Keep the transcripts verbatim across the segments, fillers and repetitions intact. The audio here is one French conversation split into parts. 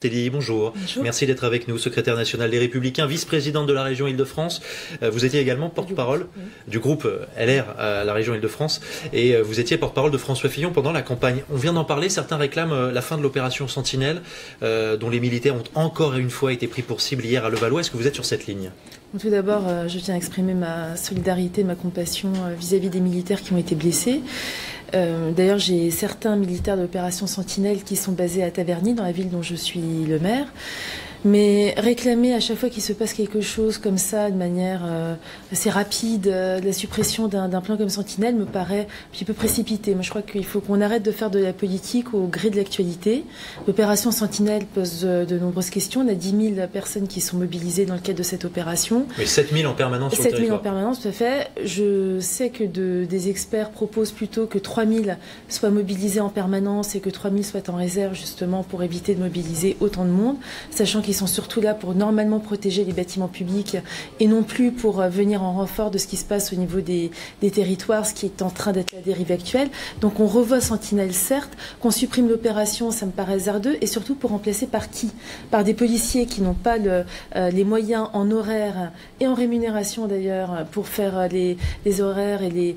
Célie, bonjour. Bonjour. Merci d'être avec nous, secrétaire national des Républicains, vice-présidente de la région Île-de-France. Vous étiez également porte-parole oui. du groupe L R à la région Île-de-France et vous étiez porte-parole de François Fillon pendant la campagne. On vient d'en parler, certains réclament la fin de l'opération Sentinelle, euh, dont les militaires ont encore une fois été pris pour cible hier à Levallois. Est-ce que vous êtes sur cette ligne ? Tout d'abord, je tiens à exprimer ma solidarité, ma compassion vis-à-vis des militaires qui ont été blessés. Euh, D'ailleurs, j'ai certains militaires de l'opération Sentinelle qui sont basés à Taverny, dans la ville dont je suis le maire. Mais réclamer à chaque fois qu'il se passe quelque chose comme ça, de manière euh, assez rapide, euh, la suppression d'un plan comme Sentinelle me paraît un petit peu précipité. Moi, je crois qu'il faut qu'on arrête de faire de la politique au gré de l'actualité. L'opération Sentinelle pose de, de nombreuses questions. On a dix mille personnes qui sont mobilisées dans le cadre de cette opération. Mais sept mille en permanence sur le territoire. sept mille en permanence, tout à fait. Je sais que de, des experts proposent plutôt que trois mille soient mobilisés en permanence et que trois mille soient en réserve, justement, pour éviter de mobiliser autant de monde, sachant qu'ils Ils sont surtout là pour normalement protéger les bâtiments publics et non plus pour venir en renfort de ce qui se passe au niveau des, des territoires, ce qui est en train d'être la dérive actuelle. Donc on revoit Sentinelle, certes, qu'on supprime l'opération, ça me paraît hasardeux, et surtout pour remplacer par qui? Par des policiers qui n'ont pas le, euh, les moyens en horaire et en rémunération d'ailleurs pour faire les, les horaires et les,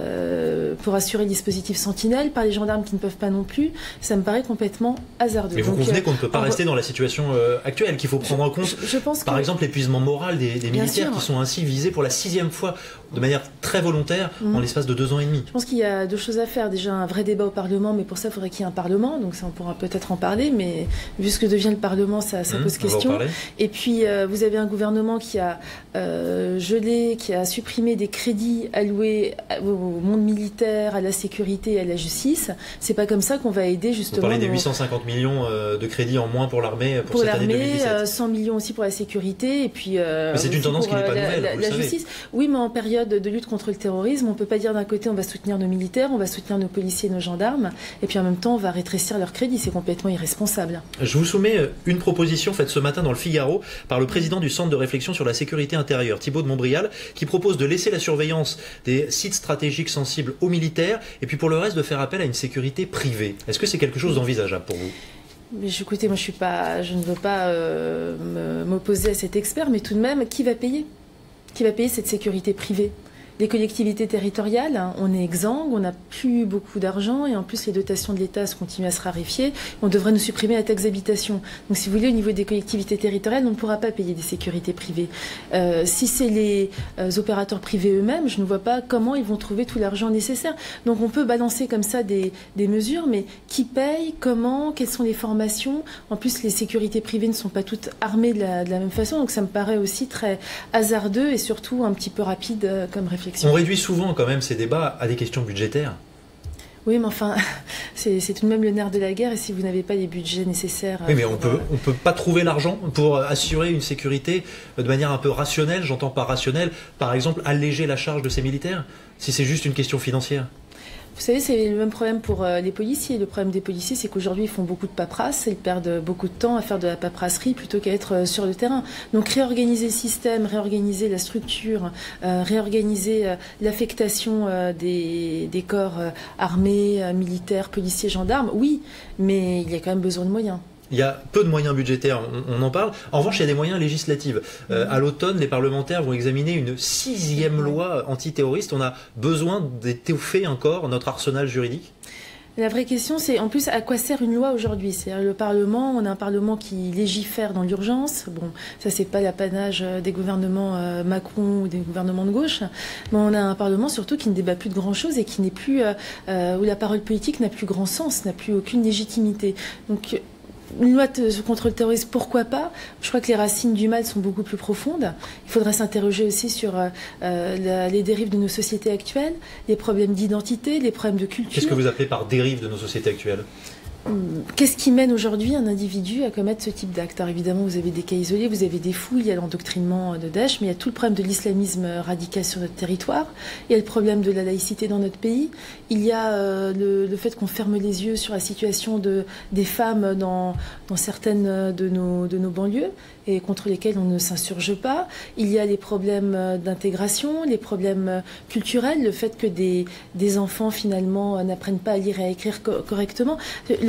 euh, pour assurer le dispositif Sentinelle, par les gendarmes qui ne peuvent pas non plus. Ça me paraît complètement hasardeux. Mais vous Donc, convenez euh, qu'on ne peut pas rester dans la situation euh, actuelle, qu'il faut prendre en compte, je, je pense par que... exemple, l'épuisement moral des, des militaires qui sont ainsi visés pour la sixième fois de manière très volontaire mmh. en l'espace de deux ans et demi. Je pense qu'il y a deux choses à faire. Déjà, un vrai débat au Parlement, mais pour ça, il faudrait qu'il y ait un Parlement. Donc ça, on pourra peut-être en parler, mais vu ce que devient le Parlement, ça, ça mmh, pose question. Et puis, euh, vous avez un gouvernement qui a euh, gelé, qui a supprimé des crédits alloués au monde militaire, à la sécurité et à la justice. C'est pas comme ça qu'on va aider, justement... Vous parlez des nos... huit cent cinquante millions de crédits en moins pour l'armée pour, pour cette année deux mille dix-sept. Euh, cent millions aussi pour la sécurité. Et puis, euh, mais c'est une tendance pour, qui n'est pas la, nouvelle, la, vous la le savez. justice. Oui, mais en période de lutte contre le terrorisme, on ne peut pas dire d'un côté on va soutenir nos militaires, on va soutenir nos policiers et nos gendarmes, et puis en même temps on va rétrécir leurs crédits. C'est complètement irresponsable. Je vous soumets une proposition faite ce matin dans le Figaro par le président du Centre de réflexion sur la sécurité intérieure, Thibault de Montbrial, qui propose de laisser la surveillance des sites stratégiques sensibles aux militaires, et puis pour le reste de faire appel à une sécurité privée. Est-ce que c'est quelque chose d'envisageable pour vous ? Mais écoutez, moi je suis pas, je ne veux pas euh, m'opposer à cet expert, mais tout de même, qui va payer ? Qui va payer cette sécurité privée ? Les collectivités territoriales, on est exsangue, on n'a plus beaucoup d'argent et en plus les dotations de l'État continuent à se raréfier. On devrait nous supprimer la taxe d'habitation. Donc si vous voulez, au niveau des collectivités territoriales, on ne pourra pas payer des sécurités privées. Euh, si c'est les euh, opérateurs privés eux-mêmes, je ne vois pas comment ils vont trouver tout l'argent nécessaire. Donc on peut balancer comme ça des, des mesures, mais qui paye, comment, quelles sont les formations? En plus, les sécurités privées ne sont pas toutes armées de la, de la même façon, donc ça me paraît aussi très hasardeux et surtout un petit peu rapide euh, comme réflexion. On réduit souvent quand même ces débats à des questions budgétaires. Oui, mais enfin, c'est tout de même le nerf de la guerre, et si vous n'avez pas les budgets nécessaires... Oui, mais on peut, on peut pas trouver l'argent pour assurer une sécurité de manière un peu rationnelle, j'entends par rationnelle, par exemple alléger la charge de ces militaires, si c'est juste une question financière. Vous savez, c'est le même problème pour les policiers. Le problème des policiers, c'est qu'aujourd'hui, ils font beaucoup de paperasse. Ils perdent beaucoup de temps à faire de la paperasserie plutôt qu'à être sur le terrain. Donc, réorganiser le système, réorganiser la structure, euh, réorganiser euh, l'affectation euh, des, des corps euh, armés, euh, militaires, policiers, gendarmes, oui, mais il y a quand même besoin de moyens. Il y a peu de moyens budgétaires, on, on en parle. En revanche, il y a des moyens législatifs. Euh, à l'automne, les parlementaires vont examiner une sixième loi antiterroriste. On a besoin d'étoffer encore notre arsenal juridique. La vraie question, c'est en plus à quoi sert une loi aujourd'hui? C'est-à-dire le Parlement, on a un Parlement qui légifère dans l'urgence. Bon, ça c'est pas l'apanage des gouvernements euh, Macron ou des gouvernements de gauche. Mais on a un Parlement surtout qui ne débat plus de grand-chose et qui n'est plus euh, où la parole politique n'a plus grand sens, n'a plus aucune légitimité. Donc une loi contre le terrorisme, pourquoi pas? Je crois que les racines du mal sont beaucoup plus profondes. Il faudrait s'interroger aussi sur euh, la, les dérives de nos sociétés actuelles, les problèmes d'identité, les problèmes de culture. Qu'est-ce que vous appelez par dérive de nos sociétés actuelles? Qu'est-ce qui mène aujourd'hui un individu à commettre ce type d'acte? Alors évidemment, vous avez des cas isolés, vous avez des fouilles, il y a l'endoctrinement de Daesh, mais il y a tout le problème de l'islamisme radical sur notre territoire, il y a le problème de la laïcité dans notre pays, il y a euh, le, le fait qu'on ferme les yeux sur la situation de, des femmes dans, dans certaines de nos, de nos banlieues, et contre lesquelles on ne s'insurge pas. Il y a les problèmes d'intégration, les problèmes culturels, le fait que des, des enfants finalement n'apprennent pas à lire et à écrire co correctement. Le,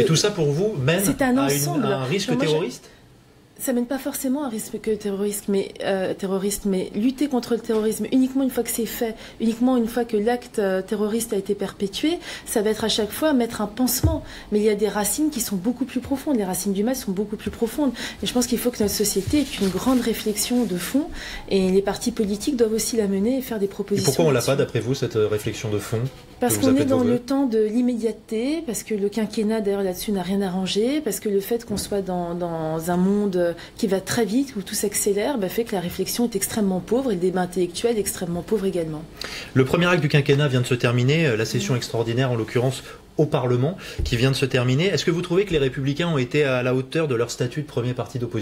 tout ça pour vous mène un à, ensemble. une, à un risque moi, terroriste je... Ça mène pas forcément à un risque terroriste, mais, euh, terroriste, mais lutter contre le terrorisme uniquement une fois que c'est fait, uniquement une fois que l'acte euh, terroriste a été perpétué, ça va être à chaque fois mettre un pansement. Mais il y a des racines qui sont beaucoup plus profondes. Les racines du mal sont beaucoup plus profondes. Et je pense qu'il faut que notre société ait une grande réflexion de fond. Et les partis politiques doivent aussi la mener et faire des propositions. Et pourquoi on l'a pas, d'après vous, cette réflexion de fond? Parce qu'on est dans le temps de l'immédiateté, parce que le quinquennat, d'ailleurs, là-dessus n'a rien arrangé, parce que le fait qu'on soit dans, dans un monde qui va très vite, où tout s'accélère, bah, fait que la réflexion est extrêmement pauvre et le débat intellectuel est extrêmement pauvre également. Le premier acte du quinquennat vient de se terminer, la session extraordinaire en l'occurrence au Parlement qui vient de se terminer. Est-ce que vous trouvez que les Républicains ont été à la hauteur de leur statut de premier parti d'opposition ?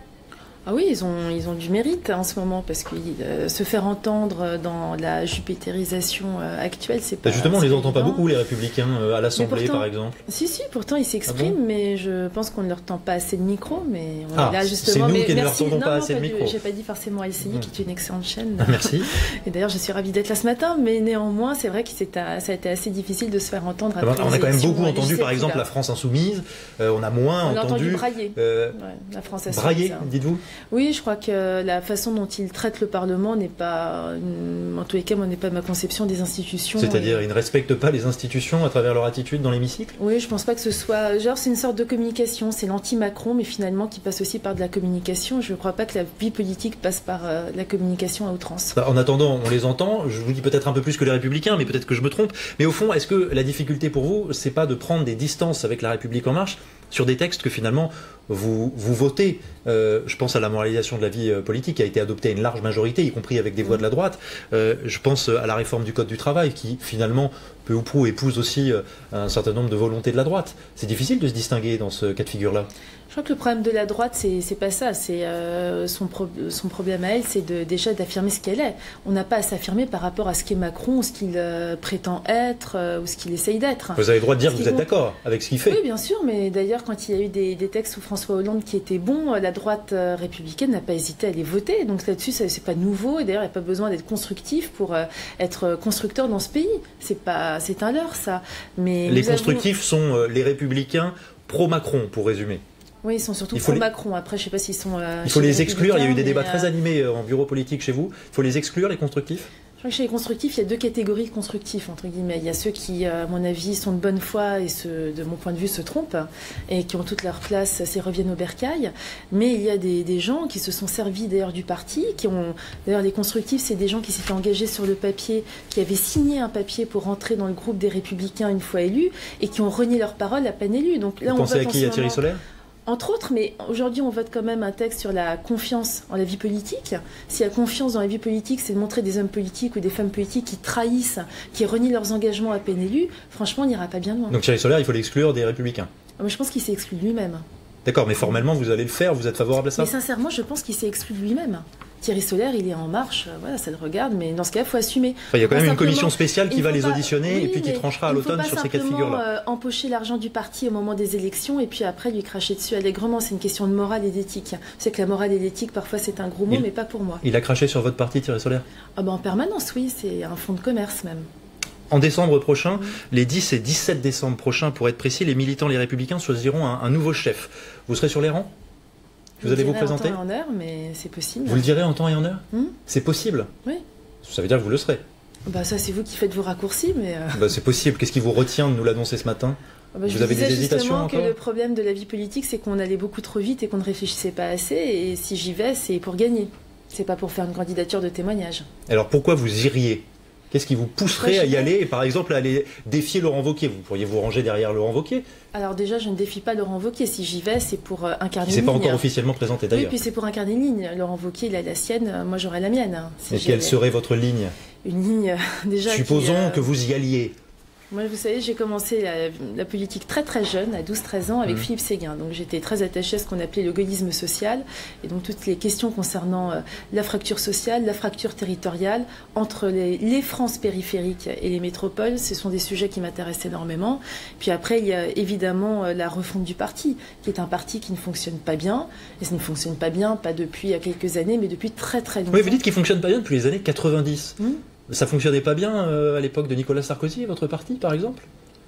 Ah oui, ils ont, ils ont du mérite en ce moment, parce que euh, se faire entendre dans la jupétérisation euh, actuelle, c'est pas... Justement, on les entend évident. pas beaucoup, les Républicains, euh, à l'Assemblée, pourtant, par exemple. Si, si, pourtant ils s'expriment, ah bon mais je pense qu'on ne leur tend pas assez de micro. Mais on ah, est là justement. C'est nous mais qui ne merci. leur tendons non, pas non, assez pas de micro. J'ai pas dit forcément L C I, mmh. qui est une excellente chaîne. Merci. Et d'ailleurs, je suis ravie d'être là ce matin, mais néanmoins, c'est vrai que à, ça a été assez difficile de se faire entendre. Alors, après on a quand même beaucoup entendu, par là. exemple, la France insoumise. Euh, on a moins on entendu. On a entendu brailler. Euh, ouais, la France insoumise. Brailler, dites-vous ? Oui, je crois que la façon dont il traite le Parlement n'est pas, en tous les cas, moi, n'est pas ma conception des institutions. C'est-à-dire, et... ils ne respectent pas les institutions à travers leur attitude dans l'hémicycle ? Oui, je pense pas que ce soit... Genre, c'est une sorte de communication, c'est l'anti-Macron, mais finalement qui passe aussi par de la communication. Je ne crois pas que la vie politique passe par euh, la communication à outrance. En attendant, on les entend, je vous dis peut-être un peu plus que les Républicains, mais peut-être que je me trompe. Mais au fond, est-ce que la difficulté pour vous, c'est pas de prendre des distances avec la République En Marche sur des textes que finalement vous, vous votez, euh, je pense à la moralisation de la vie euh, politique qui a été adoptée à une large majorité, y compris avec des voix de la droite. Euh, je pense à la réforme du Code du travail qui finalement, peu ou prou, épouse aussi euh, un certain nombre de volontés de la droite. C'est difficile de se distinguer dans ce cas de figure-là. Je crois que le problème de la droite, c'est pas ça. C'est euh, son, pro son problème à elle, c'est de, déjà d'affirmer ce qu'elle est. On n'a pas à s'affirmer par rapport à ce qu'est Macron, ou ce qu'il euh, prétend être, euh, ou ce qu'il essaye d'être. Vous avez le droit de dire que vous êtes d'accord avec ce qu'il fait. Oui, bien sûr, mais d'ailleurs, quand il y a eu des, des textes sous François Hollande qui étaient bons, la droite euh, républicaine n'a pas hésité à les voter. Donc là-dessus, c'est pas nouveau. Et d'ailleurs, il n'y a pas besoin d'être constructif pour euh, être constructeur dans ce pays. C'est pas, c'est un leurre, ça. Mais les constructifs avons... sont euh, les républicains pro-Macron, pour résumer. Oui, ils sont surtout pour les... Macron. Après, je ne sais pas s'ils sont. Euh, il faut les exclure. Il y a eu des débats euh... très animés en bureau politique chez vous. Il faut les exclure, les constructifs. Je crois que chez les constructifs, il y a deux catégories de constructifs, entre guillemets. Il y a ceux qui, à mon avis, sont de bonne foi et, se, de mon point de vue, se trompent et qui ont toute leur place, c'est reviennent au bercail. Mais il y a des, des gens qui se sont servis d'ailleurs du parti, qui ont. D'ailleurs, les constructifs, c'est des gens qui s'étaient engagés sur le papier, qui avaient signé un papier pour rentrer dans le groupe des Républicains une fois élus et qui ont renié leur parole à peine élus. Donc là, Vous on pensez à qui, à Thierry Solaire ? Entre autres, mais aujourd'hui on vote quand même un texte sur la confiance en la vie politique. Si la confiance dans la vie politique, c'est de montrer des hommes politiques ou des femmes politiques qui trahissent, qui renient leurs engagements à peine élus, franchement on n'ira pas bien loin. Donc Thierry Solaire, il faut l'exclure des Républicains. Ah, je pense qu'il s'est exclu lui-même. D'accord, mais formellement vous allez le faire, vous êtes favorable à ça ? Mais sincèrement, je pense qu'il s'est exclu lui-même. Thierry Solaire, il est en marche, voilà, ça le regarde, mais dans ce cas, il faut assumer. Enfin, il y a quand même une commission spéciale qui va les auditionner oui, et puis qui tranchera à l'automne sur ces cas de figure-là. Il ne faut pas simplement euh, empocher l'argent du parti au moment des élections et puis après lui cracher dessus allègrement. C'est une question de morale et d'éthique. C'est que la morale et l'éthique, parfois, c'est un gros mot, il, mais pas pour moi. Il a craché sur votre parti, Thierry Solaire ? Ah ben, en permanence, oui, c'est un fonds de commerce même. En décembre prochain, mmh. les dix et dix-sept décembre prochains, pour être précis, les militants, les Républicains choisiront un, un nouveau chef. Vous serez sur les rangs ? Vous je allez vous présenter en temps et en heure, mais c'est possible. Vous le direz en temps et en heure mmh. C'est possible. Oui. Ça veut dire que vous le serez. Bah ça, c'est vous qui faites vos raccourcis, mais... Euh... Bah, c'est possible. Qu'est-ce qui vous retient de nous l'annoncer ce matin ? bah, je Vous avez des hésitations encore ? que le problème de la vie politique, c'est qu'on allait beaucoup trop vite et qu'on ne réfléchissait pas assez. Et si j'y vais, c'est pour gagner. C'est pas pour faire une candidature de témoignage. Alors pourquoi vous iriez ? Qu'est-ce qui vous pousserait à y aller et par exemple à aller défier Laurent Wauquiez ? Vous pourriez vous ranger derrière Laurent Wauquiez ? Alors déjà, je ne défie pas Laurent Wauquiez. Si j'y vais, c'est pour euh, incarner une ligne. C'est pas ligne. encore officiellement présenté d'ailleurs. Oui, puis c'est pour incarner une ligne. Laurent Wauquiez, il a la sienne, moi j'aurai la mienne. Hein, si et quelle serait votre ligne ? Une ligne, déjà... Supposons qui, euh... que vous y alliez. Moi, vous savez, j'ai commencé la, la politique très très jeune, à douze treize ans, avec mmh. Philippe Séguin. Donc j'étais très attachée à ce qu'on appelait le gaullisme social. Et donc toutes les questions concernant euh, la fracture sociale, la fracture territoriale, entre les, les Frances périphériques et les métropoles, ce sont des sujets qui m'intéressent énormément. Puis après, il y a évidemment euh, la refonte du parti, qui est un parti qui ne fonctionne pas bien. Et ça ne fonctionne pas bien, pas depuis il y a quelques années, mais depuis très très longtemps. Oui, vous dites qu'il ne fonctionne pas bien depuis les années quatre-vingt-dix. Mmh. Ça fonctionnait pas bien euh, à l'époque de Nicolas Sarkozy, votre parti, par exemple ?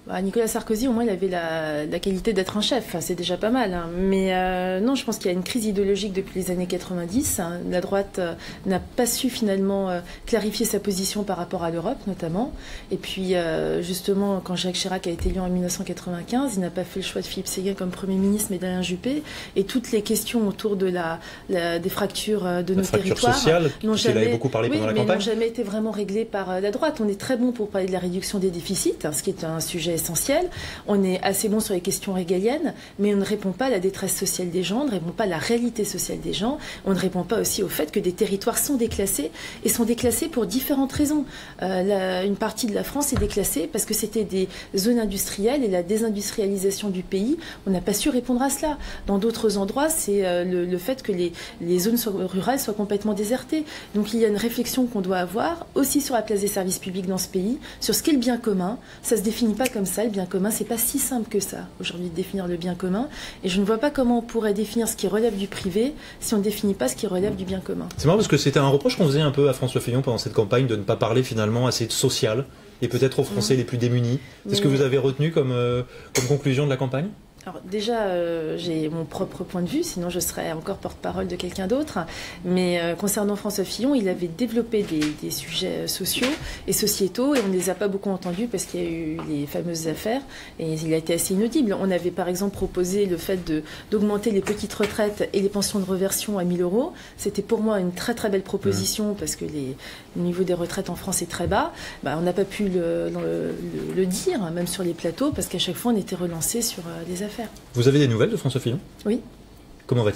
Bah, Nicolas Sarkozy, au moins, il avait la, la qualité d'être un chef. Enfin, c'est déjà pas mal. Hein. Mais euh, non, je pense qu'il y a une crise idéologique depuis les années quatre-vingt-dix. Hein. La droite euh, n'a pas su finalement euh, clarifier sa position par rapport à l'Europe, notamment. Et puis, euh, justement, quand Jacques Chirac a été élu en mille neuf cent quatre-vingt-quinze, il n'a pas fait le choix de Philippe Séguin comme Premier ministre, mais d'Alain Juppé. Et toutes les questions autour de la, la, des fractures de la nos fracture territoires sociale, n'ont jamais, beaucoup parlé oui, pendant la mais campagne. n'ont jamais été vraiment réglées par la droite. On est très bon pour parler de la réduction des déficits, hein, ce qui est un sujet essentiel. On est assez bon sur les questions régaliennes, mais on ne répond pas à la détresse sociale des gens, on ne répond pas à la réalité sociale des gens, on ne répond pas aussi au fait que des territoires sont déclassés, et sont déclassés pour différentes raisons. Euh, la, une partie de la France est déclassée parce que c'était des zones industrielles, et la désindustrialisation du pays, on n'a pas su répondre à cela. Dans d'autres endroits, c'est euh, le, le fait que les, les zones soient, rurales soient complètement désertées. Donc il y a une réflexion qu'on doit avoir, aussi sur la place des services publics dans ce pays, sur ce qu'est le bien commun. Ça ne se définit pas comme ça, le bien commun, c'est pas si simple que ça, aujourd'hui, de définir le bien commun. Et je ne vois pas comment on pourrait définir ce qui relève du privé si on ne définit pas ce qui relève du bien commun. C'est marrant parce que c'était un reproche qu'on faisait un peu à François Fillon pendant cette campagne de ne pas parler finalement assez de social et peut-être aux Français mmh. les plus démunis. C'est Mais... ce que vous avez retenu comme, euh, comme conclusion de la campagne ? Alors déjà, euh, j'ai mon propre point de vue, sinon je serais encore porte-parole de quelqu'un d'autre. Mais euh, concernant François Fillon, il avait développé des, des sujets sociaux et sociétaux, et on ne les a pas beaucoup entendus parce qu'il y a eu les fameuses affaires, et il a été assez inaudible. On avait par exemple proposé le fait de, d'augmenter les petites retraites et les pensions de reversion à mille euros. C'était pour moi une très très belle proposition mmh. parce que les, le niveau des retraites en France est très bas. Bah, on n'a pas pu le, le, le, le dire, même sur les plateaux, parce qu'à chaque fois on était relancé sur euh, des affaires. Vous avez des nouvelles de François Fillon ? Oui. Comment va-t-il ?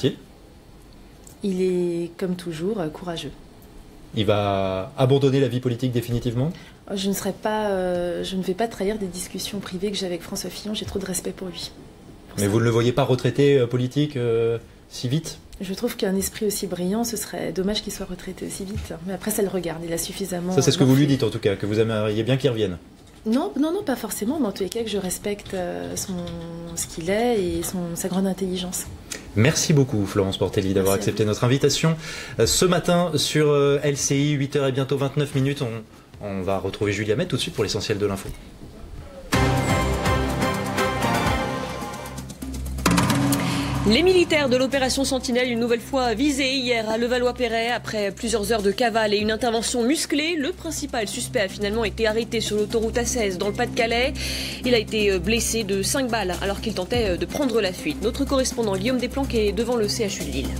Il est, comme toujours, courageux. Il va abandonner la vie politique définitivement ? Je ne serai pas, euh, je ne vais pas trahir des discussions privées que j'ai avec François Fillon. J'ai trop de respect pour lui. Pour Mais ça. Vous ne le voyez pas retraité euh, politique euh, si vite ? Je trouve qu'un esprit aussi brillant, ce serait dommage qu'il soit retraité aussi vite. Mais après, ça le regarde. Il a suffisamment... Ça, c'est ce que vous fait. lui dites en tout cas, que vous aimeriez bien qu'il revienne. Non, non, non, pas forcément, mais en tous les cas que je respecte son, ce qu'il est et son, sa grande intelligence. Merci beaucoup Florence Portelli d'avoir Merci accepté notre invitation ce matin sur L C I, huit heures et bientôt vingt-neuf minutes. On, on va retrouver Julia Mette tout de suite pour l'essentiel de l'info. Les militaires de l'opération Sentinelle, une nouvelle fois visés hier à Levallois-Perret. Après plusieurs heures de cavale et une intervention musclée, le principal suspect a finalement été arrêté sur l'autoroute A seize dans le Pas-de-Calais. Il a été blessé de cinq balles alors qu'il tentait de prendre la fuite. Notre correspondant Guillaume Desplanques est devant le C H U de Lille.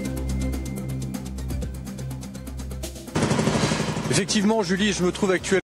Effectivement, Julie, je me trouve actuellement